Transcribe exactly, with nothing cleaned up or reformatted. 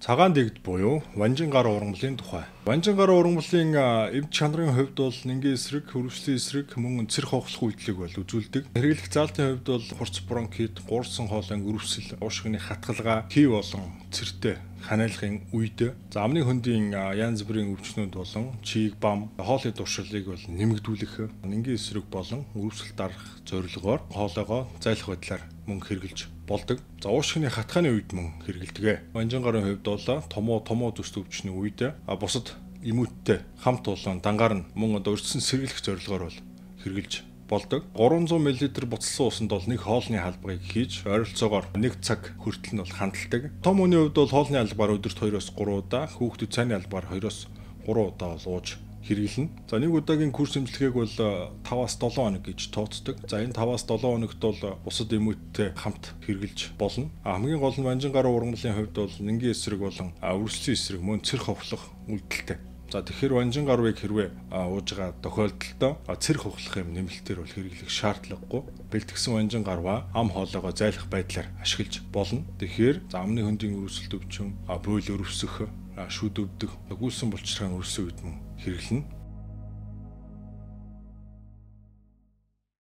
Цагаан дэгд буюу ванжин гар ургамлын тухай. Ванжин гар ургамлын эвд чанарын хувьд бол нингийн эсрэг, хөрвслийн эсрэг, мөн цэр хохлох үйлдэлийг бол үзүүлдэг. Хэрэглэх заалтын хувьд бол хурц бронхит, гуурсан хоолойн өрөвсөл, уушгины хатгалгаа, хий болон цэртэй ханиалгын үед за амны хөндийн янз бүрийн өвчнүүд болон чийг, бам, хоолой дуршилыг бол нэмэгдүүлэх, нингийн эсрэг болон өрөвсөл дарах зорилгоор хоолойгоо зайлах байдлаар мөн хэрэгжилж болдог. За уушгины хатгааны үед мөн хэрэгэлдэг. Ванжин гарын хувьд бол томоо томоо төс өвчний үед бусад иммунитет хамт олон дангаар нь мөн одоо өртсөн сэргийлэх зорилгоор бол хэрэгжилж болдог. гуравзуун миллилитр буцалсан усанд бол нэг хоолны халбагыг хийж ойролцоогоор нэг цаг хүртэл нь бол хандлагдаг. Том хүний хувьд бол хоолны албаар өдөрт хоёроос гурван удаа, хүүхдүүд цайны албаар хоёроос гурван удаа бол ууж хэрэглэнэ. За нэг удаагийн курс эмчилгээг бол таваас долоон хоног гэж тооцдог. За энэ таваас долоон хоногт бол бусад иммунитет хамт хэрэгжилж болно. А хамгийн гол нь ванжин гар ургамлын хувьд бол нингийн эсрэг болон өрсөлийн эсрэг мөн цэр ховлох үйлдэлтэй. За тэгэхээр ванжин гарвыг хэрвээ ууж байгаа тохиолдолд цэр хохлох юм нэмэлтээр бол хэрэглэх шаардлагагүй. Бэлтгэсэн ванжин гарваа ам хоолойгоо зайлах байдлаар ашиглаж болно. Тэгэхээр амны хөндийн өрөвсөлт өвчин, буйл өрөвсөх, шүд өвдөх, гүйлсэн булчирхайн өрсөө үед мөн хэрэглэнэ.